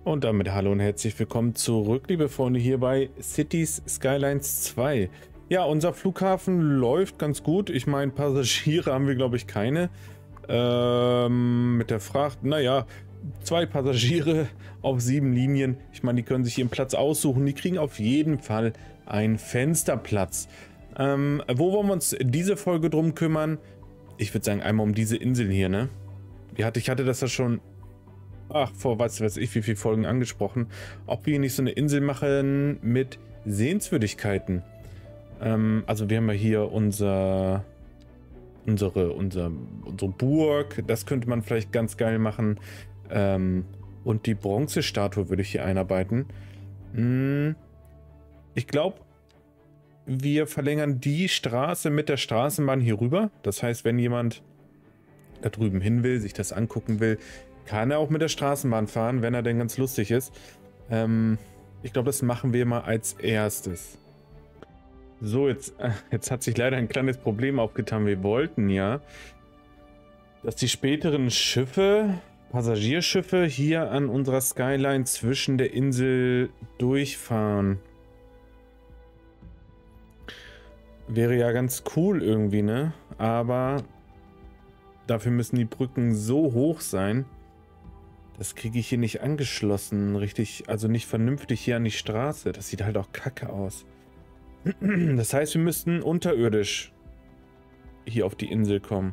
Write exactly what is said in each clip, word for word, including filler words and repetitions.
Und damit hallo und herzlich willkommen zurück, liebe Freunde, hier bei Cities Skylines zwei. Ja, unser Flughafen läuft ganz gut. Ich meine, Passagiere haben wir, glaube ich, keine. Ähm, mit der Fracht, naja, zwei Passagiere auf sieben Linien. Ich meine, die können sich ihren Platz aussuchen. Die kriegen auf jeden Fall einen Fensterplatz. Ähm, wo wollen wir uns diese Folge drum kümmern? Ich würde sagen, einmal um diese Insel hier, ne? Die hatte, ich hatte das ja schon... Ach, vor was weiß ich, wie viele Folgen angesprochen, ob wir nicht so eine Insel machen mit Sehenswürdigkeiten. Ähm, also wir haben ja hier unser, unsere, unser, unsere Burg, das könnte man vielleicht ganz geil machen. Ähm, und die Bronzestatue würde ich hier einarbeiten. Hm, ich glaube, wir verlängern die Straße mit der Straßenbahn hier rüber. Das heißt, wenn jemand da drüben hin will, sich das angucken will, kann er auch mit der Straßenbahn fahren, wenn er denn ganz lustig ist. Ähm, ich glaube, das machen wir mal als erstes. So, jetzt, äh, jetzt hat sich leider ein kleines Problem aufgetan. Wir wollten ja, dass die späteren Schiffe, Passagierschiffe, hier an unserer Skyline zwischen der Insel durchfahren. Wäre ja ganz cool irgendwie, ne? Aber dafür müssen die Brücken so hoch sein. Das kriege ich hier nicht angeschlossen, richtig, also nicht vernünftig hier an die Straße. Das sieht halt auch kacke aus. Das heißt, wir müssten unterirdisch hier auf die Insel kommen.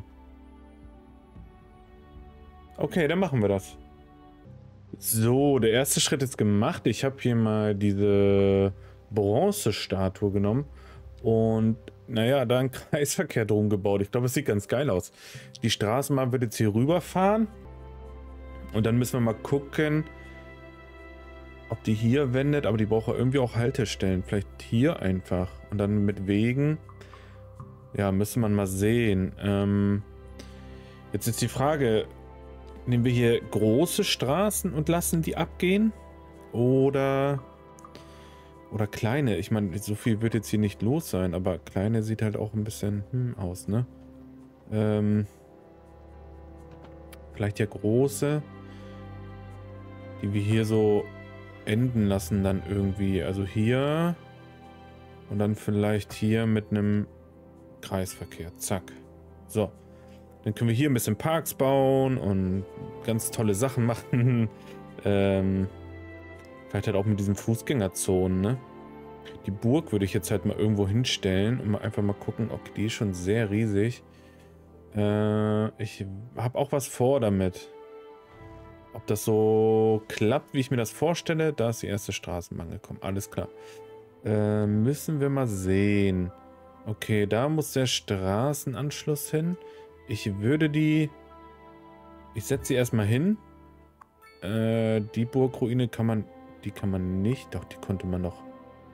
Okay, dann machen wir das. So, der erste Schritt ist gemacht. Ich habe hier mal diese Bronzestatue genommen und naja, da einen Kreisverkehr drum gebaut. Ich glaube, es sieht ganz geil aus. Die Straßenbahn wird jetzt hier rüberfahren. Und dann müssen wir mal gucken, ob die hier wendet, aber die braucht ja irgendwie auch Haltestellen. Vielleicht hier einfach. Und dann mit Wegen. Ja, müsste man mal sehen. Ähm, jetzt ist die Frage, nehmen wir hier große Straßen und lassen die abgehen? Oder, oder kleine? Ich meine, so viel wird jetzt hier nicht los sein, aber kleine sieht halt auch ein bisschen hm, aus, ne? Ähm, vielleicht ja große, die wir hier so enden lassen dann irgendwie. Also hier und dann vielleicht hier mit einem Kreisverkehr. Zack. So. Dann können wir hier ein bisschen Parks bauen und ganz tolle Sachen machen. ähm, vielleicht halt auch mit diesen Fußgängerzonen, ne? Die Burg würde ich jetzt halt mal irgendwo hinstellen und mal einfach mal gucken. Okay, die ist schon sehr riesig. Äh, ich habe auch was vor damit. Ob das so klappt, wie ich mir das vorstelle, da ist die erste Straßenbahn gekommen. Alles klar. Äh, müssen wir mal sehen. Okay, da muss der Straßenanschluss hin. Ich würde die... Ich setze sie erstmal hin. Äh, die Burgruine kann man... Die kann man nicht. Doch, die konnte man noch...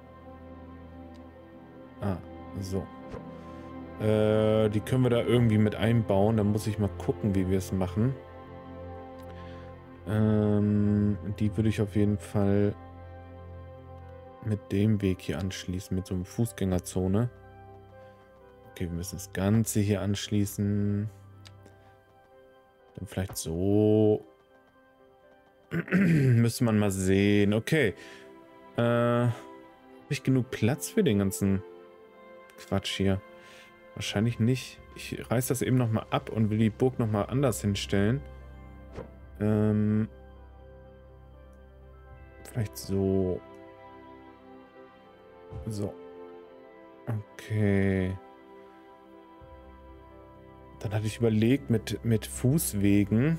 Ah, so. Äh, die können wir da irgendwie mit einbauen. Da muss ich mal gucken, wie wir es machen. Ähm, die würde ich auf jeden Fall mit dem Weg hier anschließen, mit so einer Fußgängerzone. Okay, wir müssen das Ganze hier anschließen. Dann vielleicht so. Müsste man mal sehen. Okay. Äh, habe ich genug Platz für den ganzen Quatsch hier? Wahrscheinlich nicht. Ich reiß das eben nochmal ab und will die Burg nochmal anders hinstellen. Ähm, vielleicht so. So. Okay. Dann hatte ich überlegt mit, mit Fußwegen.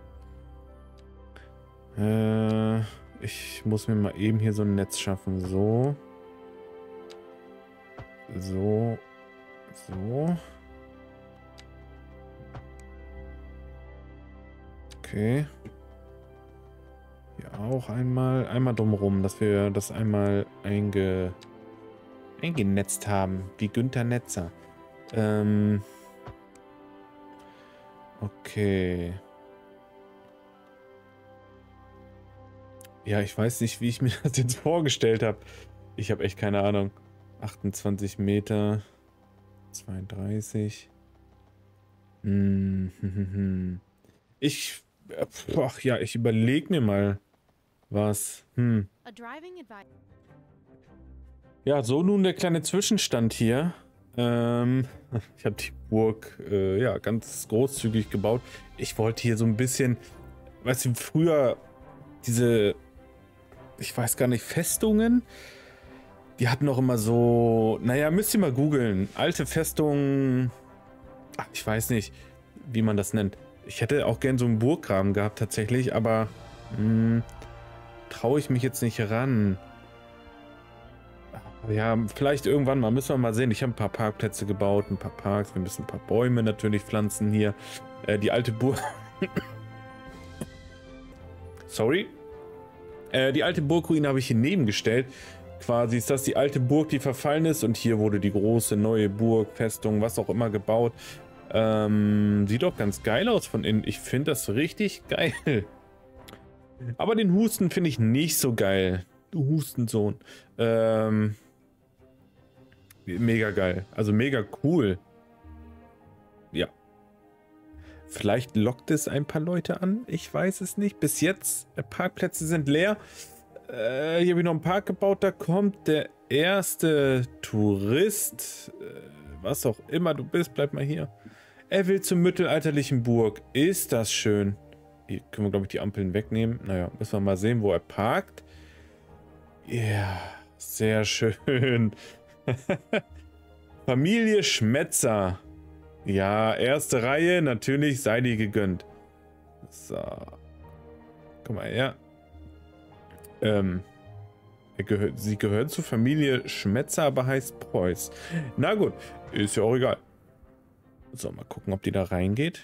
Äh, ich muss mir mal eben hier so ein Netz schaffen. So. So. So. Okay. Hier auch einmal, einmal drumherum, dass wir das einmal einge, eingenetzt haben, wie Günther Netzer. Ähm, okay. Ja, ich weiß nicht, wie ich mir das jetzt vorgestellt habe. Ich habe echt keine Ahnung. achtundzwanzig Meter, zweiunddreißig. Hm, hm, hm, hm. Ich Ach ja, ich überlege mir mal. Was? Hm. Ja, so nun der kleine Zwischenstand hier. Ähm, ich habe die Burg äh, ja ganz großzügig gebaut. Ich wollte hier so ein bisschen, weißt du, früher diese, ich weiß gar nicht, Festungen, die hatten auch immer so, naja, müsst ihr mal googeln, alte Festungen, ach, ich weiß nicht, wie man das nennt. Ich hätte auch gern so einen Burggraben gehabt tatsächlich, aber traue ich mich jetzt nicht ran. Ja, vielleicht irgendwann mal, müssen wir mal sehen. Ich habe ein paar Parkplätze gebaut, ein paar Parks, wir müssen ein paar Bäume natürlich pflanzen hier. Äh, die alte Burg... Sorry. Äh, die alte Burgruine habe ich hier nebengestellt. Quasi ist das die alte Burg, die verfallen ist, und hier wurde die große neue Burg, Festung, was auch immer gebaut. Ähm, sieht doch ganz geil aus von innen. Ich finde das richtig geil. Aber den Husten finde ich nicht so geil. Du Hustensohn. Ähm, mega geil. Also mega cool. Ja. Vielleicht lockt es ein paar Leute an. Ich weiß es nicht. Bis jetzt, Parkplätze sind leer. Äh, hier habe ich noch einen Park gebaut. Da kommt der erste Tourist. Äh, was auch immer du bist, bleib mal hier. Er will zur mittelalterlichen Burg. Ist das schön. Hier können wir, glaube ich, die Ampeln wegnehmen. Naja, müssen wir mal sehen, wo er parkt. Ja, sehr schön. Familie Schmetzer. Ja, erste Reihe, natürlich sei die gegönnt. So. Guck mal her. Ähm, er gehört, sie gehört zur Familie Schmetzer, aber heißt Preuß. Na gut, ist ja auch egal. So, mal gucken, ob die da reingeht.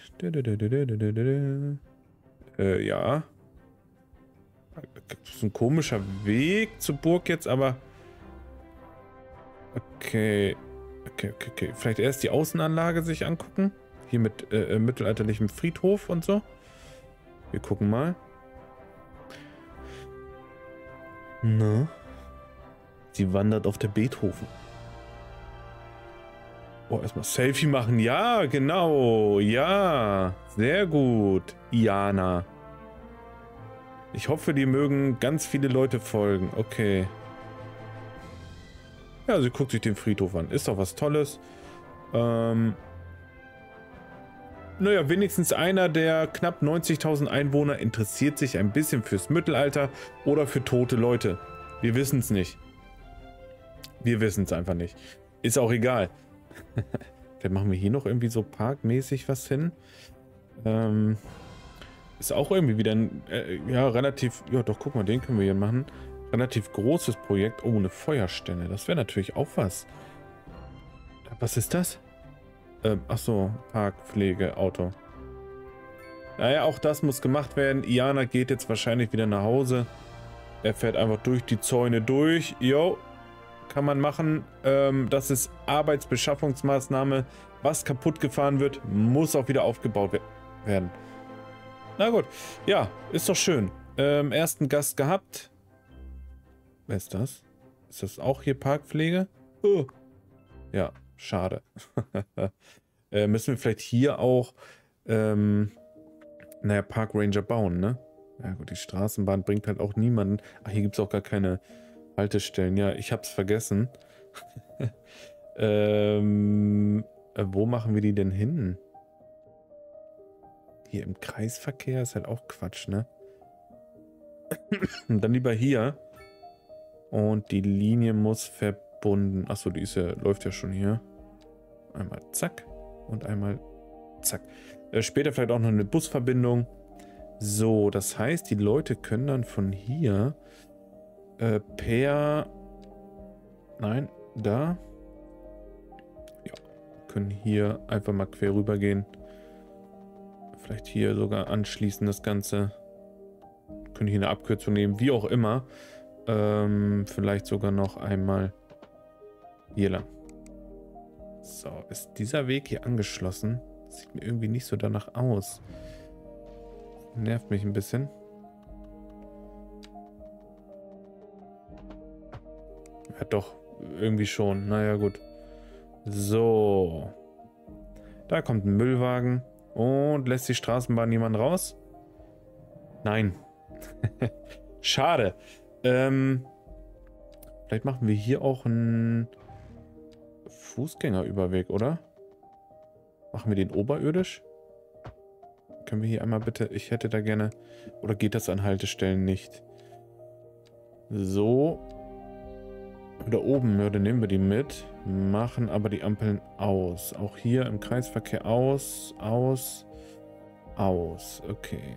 Äh, ja. Das ist ein komischer Weg zur Burg jetzt, aber... Okay. Okay, okay, okay. Vielleicht erst die Außenanlage sich angucken. Hier mit äh, mittelalterlichem Friedhof und so. Wir gucken mal. Na? Sie wandert auf der Beethoven. Oh, erstmal Selfie machen. Ja, genau. Ja. Sehr gut. Iana. Ich hoffe, die mögen ganz viele Leute folgen. Okay. Ja, sie guckt sich den Friedhof an. Ist doch was Tolles. Ähm... Naja, wenigstens einer der knapp neunzigtausend Einwohner interessiert sich ein bisschen fürs Mittelalter oder für tote Leute. Wir wissen es nicht. Wir wissen es einfach nicht. Ist auch egal. Dann machen wir hier noch irgendwie so parkmäßig was hin. Ähm, ist auch irgendwie wieder ein, äh, ja, relativ, ja doch, guck mal, den können wir hier machen. Relativ großes Projekt. Oh, eine Feuerstelle. Das wäre natürlich auch was. Was ist das? Ähm, ach so, Parkpflege, Auto. Naja, auch das muss gemacht werden. Iana geht jetzt wahrscheinlich wieder nach Hause. Er fährt einfach durch die Zäune durch. Jo, kann man machen. Ähm, das ist Arbeitsbeschaffungsmaßnahme. Was kaputt gefahren wird, muss auch wieder aufgebaut we werden. Na gut. Ja, ist doch schön. Ähm, ersten Gast gehabt. Wer ist das? Ist das auch hier Parkpflege? Oh. Ja, schade. äh, müssen wir vielleicht hier auch ähm, naja, Park Ranger bauen, ne? Ja gut, die Straßenbahn bringt halt auch niemanden. Ach, hier gibt es auch gar keine Haltestellen. Ja, ich hab's vergessen. ähm, äh, wo machen wir die denn hin? Hier im Kreisverkehr ist halt auch Quatsch, ne? Und dann lieber hier. Und die Linie muss verbunden. Achso, die ist ja, läuft ja schon hier. Einmal zack. Und einmal zack. Äh, später vielleicht auch noch eine Busverbindung. So, das heißt, die Leute können dann von hier äh, per... Nein, da. Ja, können hier einfach mal quer rüber gehen. Vielleicht hier sogar anschließen das Ganze. Können hier eine Abkürzung nehmen, wie auch immer. Ähm, vielleicht sogar noch einmal hier lang. So, ist dieser Weg hier angeschlossen? Sieht mir irgendwie nicht so danach aus. Nervt mich ein bisschen. Ja doch, irgendwie schon. Naja, gut. So. Da kommt ein Müllwagen. Und lässt die Straßenbahn jemand raus? Nein. Schade. Ähm, vielleicht machen wir hier auch einen Fußgängerüberweg, oder? Machen wir den oberirdisch? Können wir hier einmal bitte... Ich hätte da gerne... Oder geht das an Haltestellen nicht? So. Oder oben, ja, dann nehmen wir die mit. Machen aber die Ampeln aus. Auch hier im Kreisverkehr aus, aus, aus. Okay.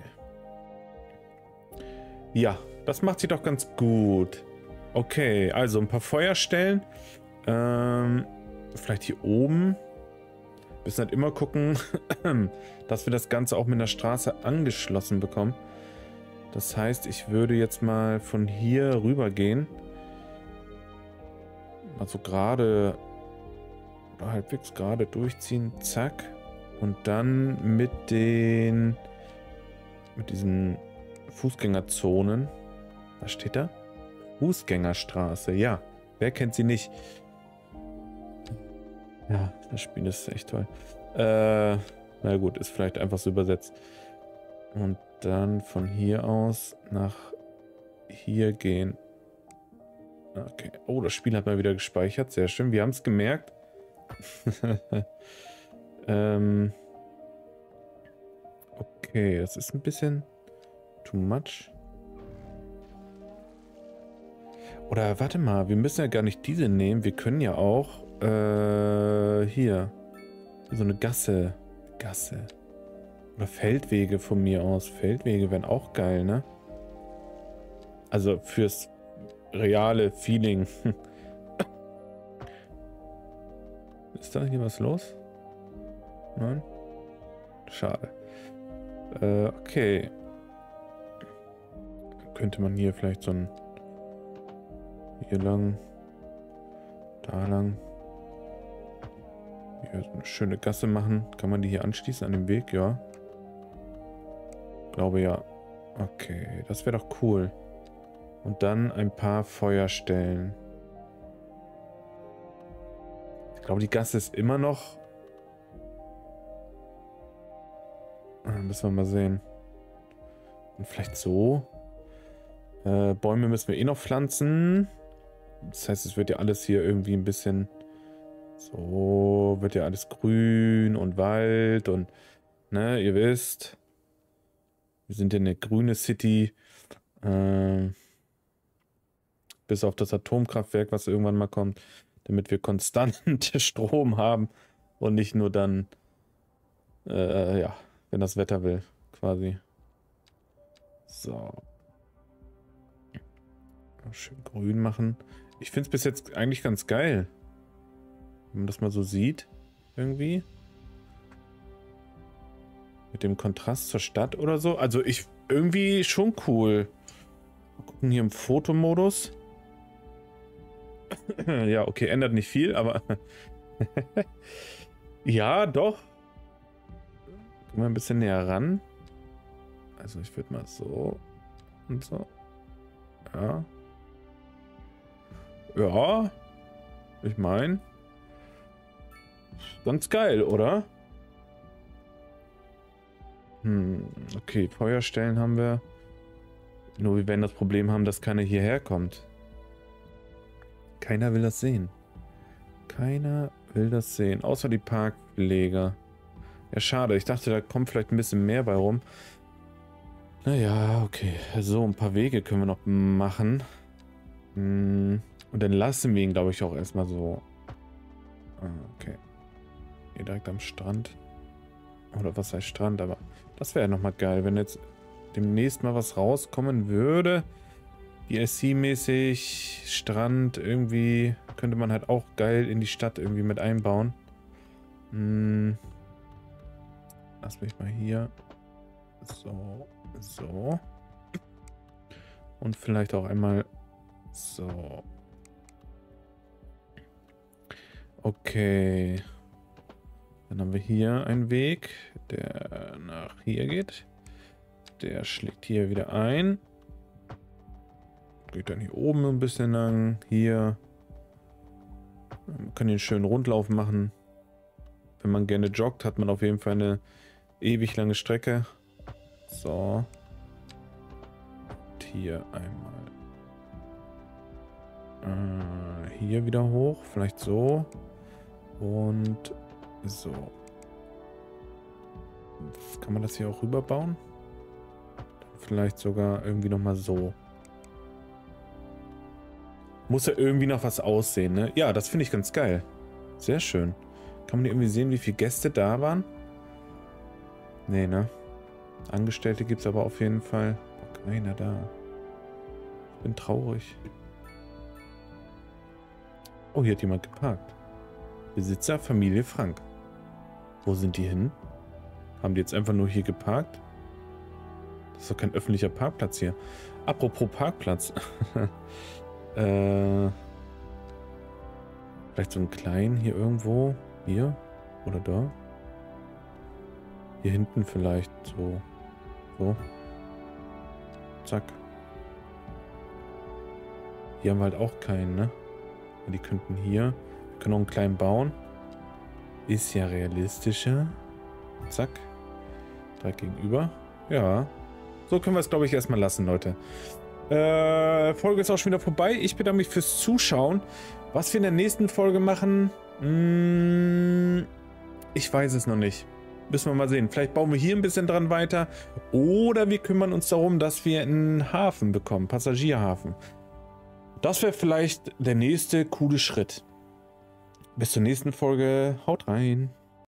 Ja, das macht sie doch ganz gut. Okay, also ein paar Feuerstellen. Ähm, vielleicht hier oben. Wir müssen halt immer gucken, dass wir das Ganze auch mit einer Straße angeschlossen bekommen. Das heißt, ich würde jetzt mal von hier rüber gehen. Also gerade oder halbwegs gerade durchziehen. Zack. Und dann mit den mit diesen Fußgängerzonen. Was steht da? Fußgängerstraße, ja. Wer kennt sie nicht? Ja, das Spiel ist echt toll. Äh, na gut, ist vielleicht einfach so übersetzt. Und dann von hier aus nach hier gehen. Okay. Oh, das Spiel hat mal wieder gespeichert. Sehr schön. Wir haben es gemerkt. ähm. Okay, das ist ein bisschen too much. Oder warte mal, wir müssen ja gar nicht diese nehmen. Wir können ja auch äh, hier so eine Gasse. Gasse. Oder Feldwege von mir aus. Feldwege wären auch geil, ne? Also fürs reale Feeling. Ist da hier was los? Nein? Schade. Äh, okay. Könnte man hier vielleicht so ein hier lang, da lang, hier so eine schöne Gasse machen. Kann man die hier anschließen an dem Weg? Ja. Glaube ja. Okay, das wäre doch cool. Und dann ein paar Feuerstellen. Ich glaube, die Gasse ist immer noch... Ah, müssen wir mal sehen. Und vielleicht so. Äh, Bäume müssen wir eh noch pflanzen. Das heißt, es wird ja alles hier irgendwie ein bisschen... So, wird ja alles grün und Wald und... Ne, ihr wisst. Wir sind ja eine grüne City. Äh, bis auf das Atomkraftwerk, was irgendwann mal kommt. Damit wir konstant Strom haben. Und nicht nur dann... Äh, ja, wenn das Wetter will, quasi. So. Schön grün machen. Ich finde es bis jetzt eigentlich ganz geil. Wenn man das mal so sieht. Irgendwie. Mit dem Kontrast zur Stadt oder so. Also ich irgendwie schon cool. Mal gucken hier im Fotomodus. Ja, okay, ändert nicht viel, aber... Ja, doch. Gehen wir ein bisschen näher ran. Also ich würde mal so und so. Ja. Ja. Ich meine. Ganz geil, oder? Hm, okay, Feuerstellen haben wir. Nur wir werden das Problem haben, dass keiner hierher kommt. Keiner will das sehen. Keiner will das sehen. Außer die Parkpfleger. Ja, schade. Ich dachte, da kommt vielleicht ein bisschen mehr bei rum. Naja, okay. So, ein paar Wege können wir noch machen. Und dann lassen wir ihn, glaube ich, auch erstmal so. Ah, okay. Hier direkt am Strand. Oder was heißt Strand? Aber das wäre ja nochmal geil, wenn jetzt demnächst mal was rauskommen würde. D L C-mäßig, Strand, irgendwie könnte man halt auch geil in die Stadt irgendwie mit einbauen. Hm. Lass mich mal hier. So, so. Und vielleicht auch einmal so. Okay. Dann haben wir hier einen Weg, der nach hier geht. Der schlägt hier wieder ein. Geht dann hier oben ein bisschen lang. Hier. Man kann den schönen Rundlauf machen. Wenn man gerne joggt, hat man auf jeden Fall eine ewig lange Strecke. So. hier einmal. Äh, hier wieder hoch. Vielleicht so. Und so. Kann man das hier auch rüberbauen? Vielleicht sogar irgendwie nochmal so. Muss ja irgendwie noch was aussehen, ne? Ja, das finde ich ganz geil. Sehr schön. Kann man hier irgendwie sehen, wie viele Gäste da waren? Nee, ne? Angestellte gibt es aber auf jeden Fall. War keiner da. Ich bin traurig. Oh, hier hat jemand geparkt. Besitzer, Familie Frank. Wo sind die hin? Haben die jetzt einfach nur hier geparkt? Das ist doch kein öffentlicher Parkplatz hier. Apropos Parkplatz. äh, vielleicht so einen kleinen hier irgendwo. Hier? Oder da? Hier hinten vielleicht so. So. Zack. Hier haben wir halt auch keinen, ne? Die könnten hier. Wir können auch einen kleinen bauen. Ist ja realistischer. Zack. Direkt gegenüber. Ja. So können wir es, glaube ich, erstmal lassen, Leute. Äh, Folge ist auch schon wieder vorbei. Ich bedanke mich fürs Zuschauen. Was wir in der nächsten Folge machen, mh, ich weiß es noch nicht. Müssen wir mal sehen. Vielleicht bauen wir hier ein bisschen dran weiter. Oder wir kümmern uns darum, dass wir einen Hafen bekommen. Passagierhafen. Das wäre vielleicht der nächste coole Schritt. Bis zur nächsten Folge. Haut rein.